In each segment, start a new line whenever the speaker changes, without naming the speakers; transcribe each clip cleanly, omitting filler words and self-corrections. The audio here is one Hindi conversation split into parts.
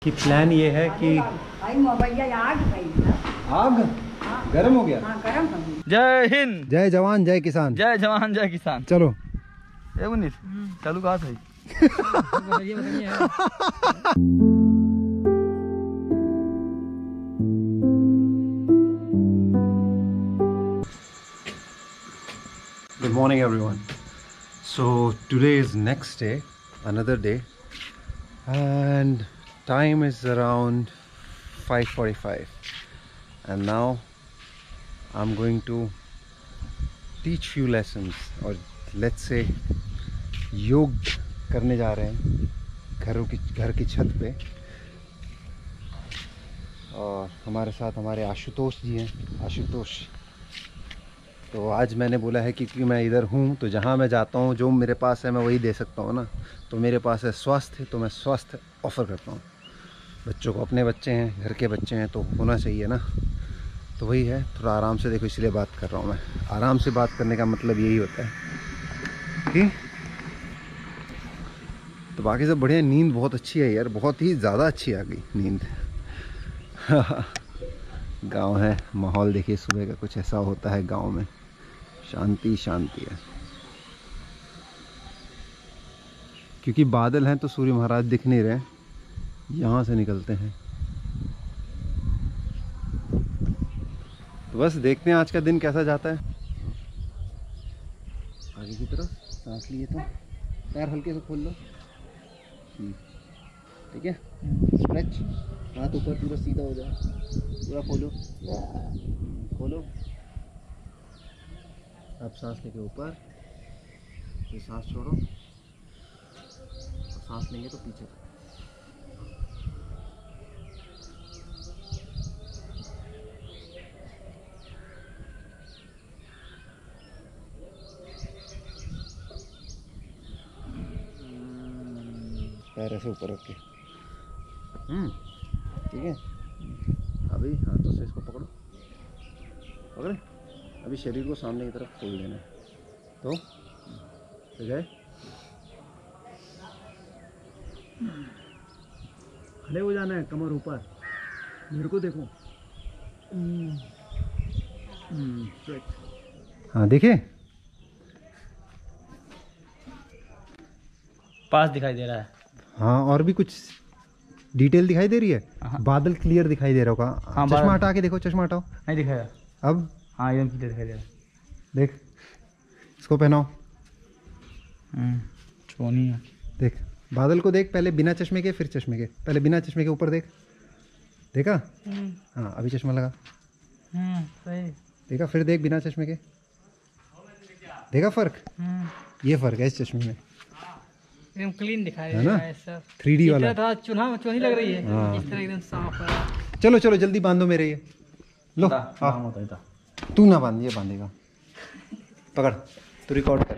कि प्लान ये है कि आग गर्म हो गया।
जय हिंद,
जय जवान जय किसान।
जय जवान जय किसान।
चलो
ए मुनीर चालू कहा था।
Good morning everyone. So today is next day, another day, and time is around 5:45 and now I'm going to teach few lessons, or let's say योग करने जा रहे हैं घर की छत पे। और हमारे साथ हमारे आशुतोष जी हैं। आशुतोष, तो आज मैंने बोला है कि क्योंकि मैं इधर हूँ तो जहाँ मैं जाता हूँ जो मेरे पास है मैं वही दे सकता हूँ ना। तो मेरे पास है स्वास्थ्य, तो मैं स्वास्थ्य ऑफ़र करता हूँ बच्चों को। अपने बच्चे हैं, घर के बच्चे हैं, तो होना चाहिए ना। तो वही है, थोड़ा आराम से देखो, इसलिए बात कर रहा हूँ मैं। आराम से बात करने का मतलब यही होता है कि तो बाकी सब बढ़िया। नींद बहुत अच्छी है यार, बहुत ही ज़्यादा अच्छी आ गई नींद। गांव है, माहौल देखिए सुबह का कुछ ऐसा होता है गांव में। शांति शांति है, क्योंकि बादल हैं तो सूर्य महाराज दिख नहीं रहे, यहाँ से निकलते हैं। तो बस देखते हैं आज का दिन कैसा जाता है। आगे की तरफ सांस लिए तो पैर हल्के से खोल लो, ठीक है। स्ट्रेच, हाथ ऊपर पूरा सीधा हो जाए, पूरा खोलो खोलो। अब सांस लेके ऊपर, फिर सांस छोड़ो, और सांस लेंगे तो पीछे। पैर ऐसे ऊपर रख के, ठीक है। अभी हाथों से इसको पकड़ो, पकड़े। अभी शरीर को सामने की तरफ खोल देना है, तो गए। खड़े हो जाना है, कमर ऊपर, मेरे को देखो। हाँ देखिए,
पास दिखाई दे रहा है।
हाँ और भी कुछ डिटेल दिखाई दे रही है। बादल क्लियर दिखाई दे रहा होगा। हाँ, चश्मा हटा के देखो, चश्मा हटाओ।
नहीं दिखाया
अब।
हाँ एकदम क्लियर दिखाई दे रहा है।
देख, इसको पहनाओ।
चोनी है।
देख बादल को देख, पहले बिना चश्मे के, फिर चश्मे के। पहले बिना चश्मे के ऊपर देख, देखा। हाँ अभी चश्मा लगा,
सही
देखा। फिर देख बिना चश्मे के, देखा फर्क। ये फर्क है इस चश्मे में,
एकदम क्लीन दिखाई
है
दे
ना,
रहा है सब।
3D वाला।
थोड़ा चोनी लग रही है।
हाँ।
इस तरह एकदम साफ है।
चलो चलो जल्दी बांधो मेरे ये। लो तू ना बांध, ये बांधेगा। पकड़, तू रिकॉर्ड कर।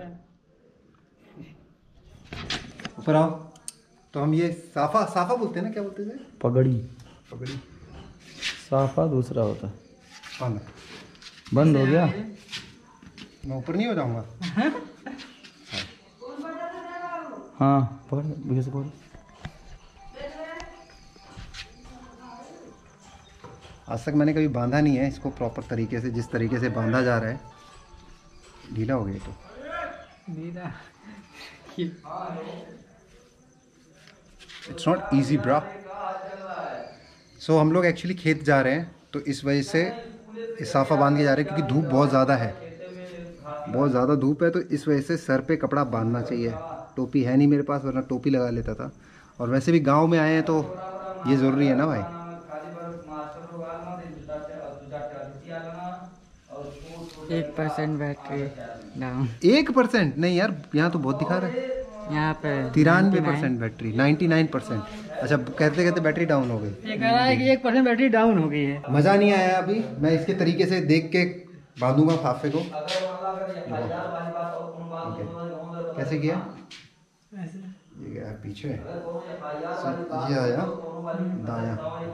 ऊपर आओ। तो हम ये साफा, साफा बोलते हैं ना, क्या बोलते थे?
पगड़ी।
पगड़ी।
साफा दूसरा होता है।
बांध।
बंद हो गया।
मैं ऊपर नहीं हो जाऊंगा।
हाँ पकड़, भैया से पकड़।
आज तक मैंने कभी बांधा नहीं है इसको प्रॉपर तरीके से, जिस तरीके से बांधा जा रहा है। ढीला हो गया तो
ढीला।
It's not easy bra. So हम लोग एक्चुअली खेत जा रहे हैं, तो इस वजह से साफा बांध के जा रहे हैं, क्योंकि धूप बहुत ज़्यादा है, बहुत ज़्यादा धूप है। तो इस वजह से सर पे कपड़ा बांधना चाहिए। टोपी है नहीं मेरे पास, वरना टोपी लगा लेता था। और वैसे भी गांव में आए हैं तो ये ज़रूरी है ना भाई।
1% बैटरी डाउन।
1% नहीं यार, यहाँ तो बहुत दिखा रहा है।
यहाँ पे
93% बैटरी, 99%। अच्छा, कहते कहते बैटरी डाउन हो गई।
ये कह रहा है कि 1% बैटरी डाउन हो गई है।
मज़ा नहीं आया अभी। मैं इसके तरीके से देख के बांधूंगा फाफे को। कैसे किया? ये गया पीछे, ये आया दाया,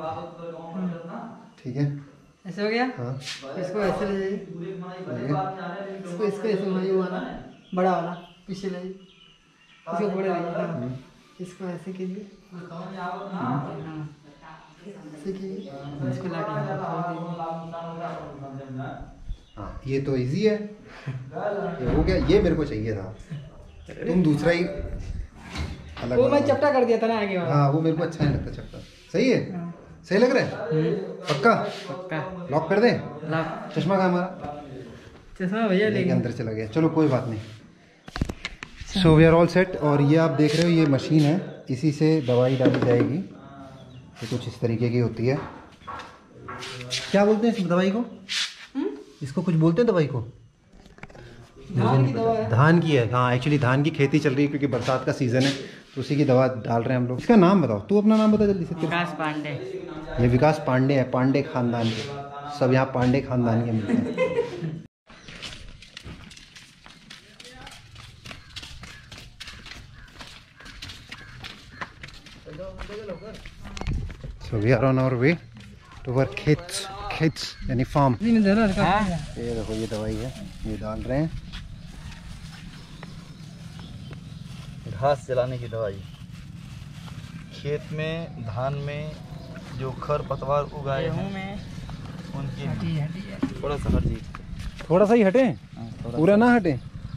ठीक है।
ऐसे हो गया।
हाँ
इसको ऐसे ले जाइए, इसको ऐसे घुमाइए, वाला बड़ा वाला पीछे ले जाइए, इसको बड़े ले जाइए, इसको ऐसे कीजिए। इसको लाके यहाँ
हाँ ये तो इजी है, ये हो गया। ये मेरे को चाहिए था, तुम दूसरा ही अलग
वो मैं
वाला।
चपटा कर दिया था ना आगे वाला।
हाँ वो मेरे को अच्छा नहीं लगता चपटा। सही है, सही लग रहा है पक्का।
पक्का
लॉक कर दे।
लॉक।
चश्मा कहाँ हमारा?
चश्मा भैया
लेके
लेके
अंदर चला गया, चलो कोई बात नहीं। So we are all set. और ये आप देख रहे हो ये मशीन है, इसी से दवाई डाली जाएगी। ये कुछ इस तरीके की होती है। क्या बोलते हैं इस दवाई को? इसको कुछ बोलते हैं दवाई को?
धान की दवा है।
धान की है, हाँ एक्चुअली धान की खेती चल रही है क्योंकि बरसात का सीज़न है, तो उसी की दवा डाल रहे हैं हम लोग। इसका नाम बताओ, तू अपना नाम बता जल्दी से।
विकास पांडे।
ये विकास पांडे है, पांडे खानदान के, सब यहाँ पांडे खानदान के मिलते हैं। So we are on our way to our खेत यानी फार्म। ये देखो ये दवाई है, ये डाल रहे हैं।
घास जलाने की दवाई। खेत में धान में जो खर पतवार उगाए हैं उनकी थोड़ा सा हट जी,
थोड़ा सा ही हटे, पूरा ना हटे।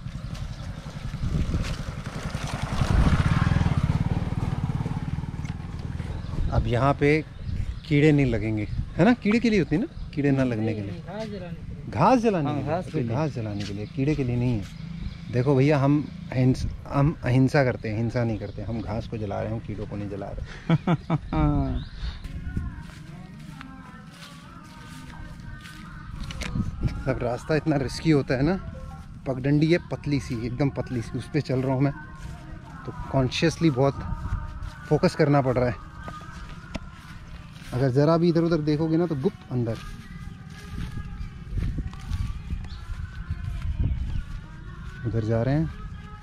अब यहाँ पे कीड़े नहीं लगेंगे, है ना? कीड़े के लिए होती है ना, कीड़े ना लगने के लिए। घास जलाने के लिए, घास जलाने के लिए, कीड़े के लिए नहीं है। देखो भैया हम अहिंसा करते हैं, हिंसा नहीं करते। हम घास को जला रहे हैं, हम कीड़ों को नहीं जला रहे। सब रास्ता इतना रिस्की होता है ना, पगडंडी है पतली सी, एकदम पतली सी, उस पर चल रहा हूँ मैं, तो कॉन्शियसली बहुत फोकस करना पड़ रहा है। अगर ज़रा भी इधर उधर देखोगे ना तो गुप्त अंदर। उधर जा रहे हैं।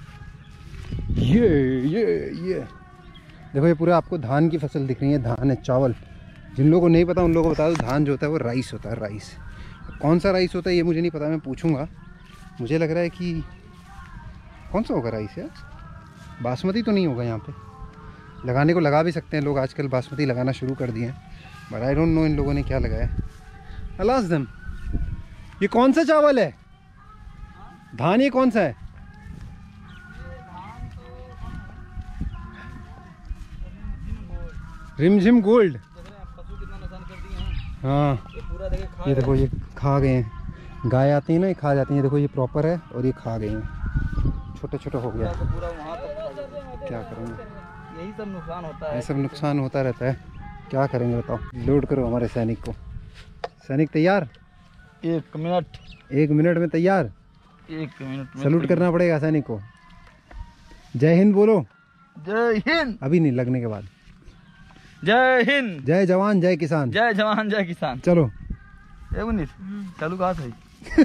ये देखो, ये पूरा आपको धान की फसल दिख रही है। धान है, चावल। जिन लोगों को नहीं पता उन लोगों को बता दो, धान जो होता है वो राइस होता है। राइस कौन सा राइस होता है ये मुझे नहीं पता, मैं पूछूंगा। मुझे लग रहा है कि कौन सा होगा राइस यार, बासमती तो नहीं होगा। यहाँ पे लगाने को लगा भी सकते हैं लोग, आजकल बासमती लगाना शुरू कर दिए हैं, बट आई डोंट नो इन लोगों ने क्या लगाया। अलास दम, ये कौन सा चावल है? धान ये कौन सा है? रिमझिम गोल्ड। हाँ ये देखो, ये खा गए हैं। गाय आती है ना, ये खा जाती है। देखो ये प्रॉपर है और ये खा गए हैं, छोटे छोटे हो गया। क्या करेंगे,
यही सब नुकसान होता है।
ये सब नुकसान होता रहता है, क्या करेंगे बताओ। लोड करो हमारे सैनिक को। सैनिक तैयार?
1 मिनट।
1 मिनट में तैयार?
1 मिनट में
सलूट करना पड़ेगा सैनिक को। जय हिंद बोलो।
जय हिंद।
अभी नहीं, लगने के बाद।
जय हिंद।
जय जवान जय किसान।
जय जवान जय किसान।
चलो।
चालू कहाँ से?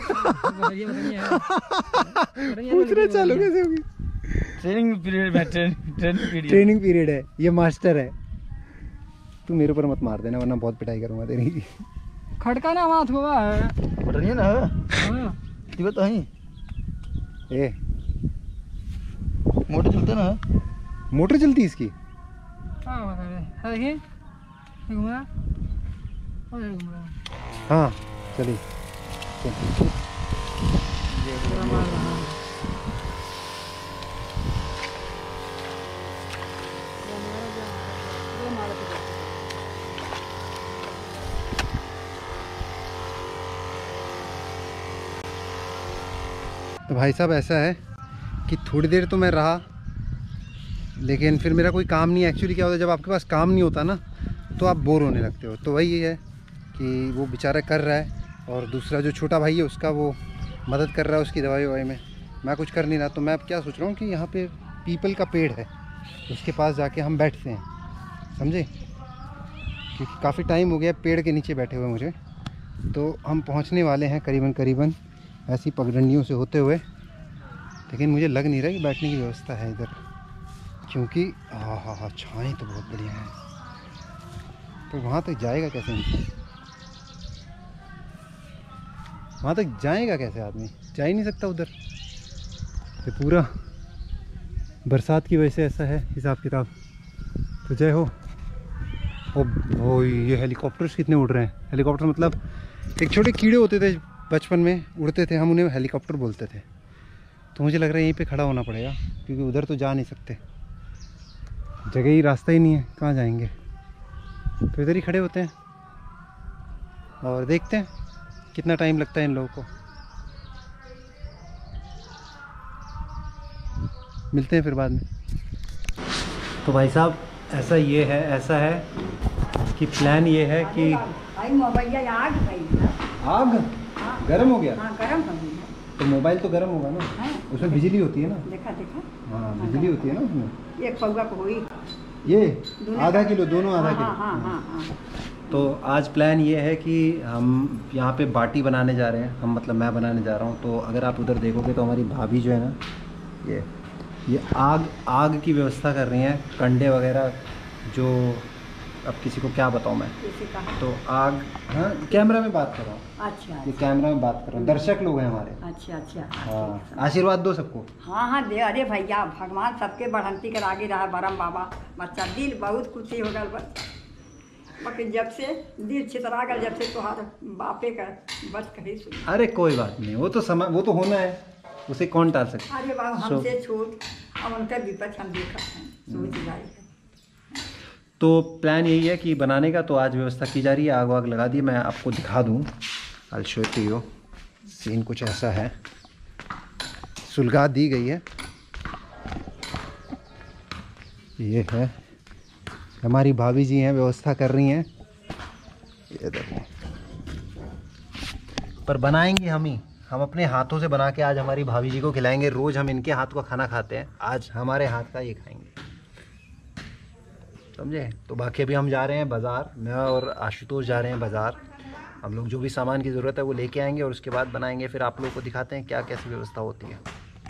पूछ रहे चालू कैसे होगी?
ट्रेनिंग पीरियड में,
ट्रेनिंग पीरियड है, ये मास्टर है। तू मेरे ऊपर मत मार देना वरना बहुत पिटाई करूंगा तेरी।
खड़का ना हाथ हुआ है,
बटनिया ना है तो ही
ए
मोटर चलते ना है।
मोटर चलती इसकी? हाँ चलिए। तो भाई साहब ऐसा है कि थोड़ी देर तो मैं रहा, लेकिन फिर मेरा कोई काम नहीं। एक्चुअली क्या होता है, जब आपके पास काम नहीं होता ना तो आप बोर होने लगते हो। तो वही है कि वो बेचारा कर रहा है और दूसरा जो छोटा भाई है उसका वो मदद कर रहा है उसकी दवाई ववाई में। मैं कुछ कर नहीं रहा, तो मैं अब क्या सोच रहा हूँ कि यहाँ पे पीपल का पेड़ है, उसके पास जाके हम बैठते हैं, समझे? क्योंकि काफ़ी टाइम हो गया पेड़ के नीचे बैठे हुए मुझे। तो हम पहुँचने वाले हैं करीबन ऐसी पगडंडियों से होते हुए, लेकिन मुझे लग नहीं रहा कि बैठने की व्यवस्था है इधर, क्योंकि हाँ छाएँ तो बहुत बढ़िया है। तो वहाँ तक जाएगा कैसे इंसान? वहाँ तक जाएगा कैसे आदमी? जा ही नहीं सकता उधर। ये पूरा बरसात की वजह से ऐसा है हिसाब किताब। तो जय हो, वो ये हेलीकॉप्टर्स कितने उड़ रहे हैं। हेलीकॉप्टर मतलब एक छोटे कीड़े होते थे बचपन में, उड़ते थे, हम उन्हें हेलीकॉप्टर बोलते थे। तो मुझे लग रहा है यहीं पे खड़ा होना पड़ेगा क्योंकि उधर तो जा नहीं सकते, जगह ही, रास्ता ही नहीं है, कहाँ जाएंगे। तो इधर ही खड़े होते हैं और देखते हैं कितना टाइम लगता है इन लोगों को। मिलते हैं फिर बाद में। तो भाई साहब ऐसा है कि प्लान ये है कि आग गर्म हो गया।
हाँ, गर्म हो गया।
तो मोबाइल तो गर्म होगा ना।
हाँ।
उसमें बिजली होती है ना।
देखा देखा।
हाँ बिजली होती है ना उसमें।
एक पौवा को हुई
ये आधा किलो, दोनों आधा किलो।
हाँ हाँ हाँ।
तो आज प्लान ये है कि हम यहाँ पे बाटी बनाने जा रहे हैं, हम मतलब मैं बनाने जा रहा हूँ। तो अगर आप उधर देखोगे तो हमारी भाभी जो है ना, ये आग की व्यवस्था कर रही हैं, कंडे वगैरह, जो अब किसी को क्या बताऊँ मैं। तो आग, हाँ कैमरा में बात कर रहा हूँ।
अच्छा,
ये कैमरा में बात कर रहा हूँ, दर्शक लोग हैं हमारे।
अच्छा अच्छा।
हाँ, आशीर्वाद दो सबको।
हाँ हाँ दे। अरे भैया भगवान सबके बढ़ंती कर आगे रहा बरम बाबा। बच्चा दिल बहुत खुशी हो गल बच्चा, बाकी जब से दिल छितरा गल, जब से तुहार बापे का बस कही सुन।
अरे कोई बात नहीं, वो तो समय, वो तो होना है, उसे कौन टाल सकता।
अरे बाबा हमसे छूट, अब उनका विपद हम देखा है, सोच जाए है।
तो प्लान यही है कि बनाने का, तो आज व्यवस्था की जा रही है, आग वाग लगा दी। मैं आपको दिखा दूँ, I show it to you. Scene कुछ ऐसा है, सुलगा दी गई है। ये है हमारी भाभी जी हैं, व्यवस्था कर रही हैं। ये देखो, पर बनाएंगे हम ही, हम अपने हाथों से बना के आज हमारी भाभी जी को खिलाएंगे। रोज़ हम इनके हाथ का खाना खाते हैं, आज हमारे हाथ का ये खाएंगे, समझे। तो बाकी अभी हम जा रहे हैं बाज़ार, मैं और आशुतोष जा रहे हैं बाज़ार। हम लोग जो भी सामान की ज़रूरत है वो लेके आएंगे और उसके बाद बनाएंगे। फिर आप लोगों को दिखाते हैं क्या कैसी व्यवस्था होती है।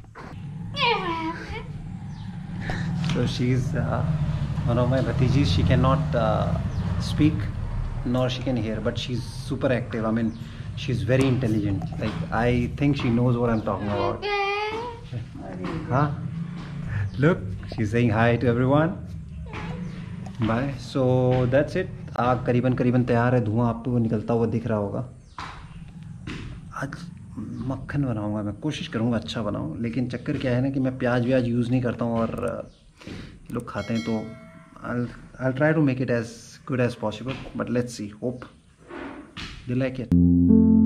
तो she is one of my भतीजी, she can not speak nor she can hear, but she's super active. I mean, she's very intelligent. Like, I think she knows what I'm talking about. Huh? Look, she's saying hi to everyone. Bye. So that's it. आग करीबन तैयार है, धुआं आपको निकलता हुआ दिख रहा होगा। आज मक्खन बनाऊंगा मैं, कोशिश करूंगा अच्छा बनाऊं, लेकिन चक्कर क्या है ना कि मैं प्याज व्याज यूज़ नहीं करता हूं और लोग खाते हैं, तो I'll try to make it as good as possible, but let's see, hope you like it.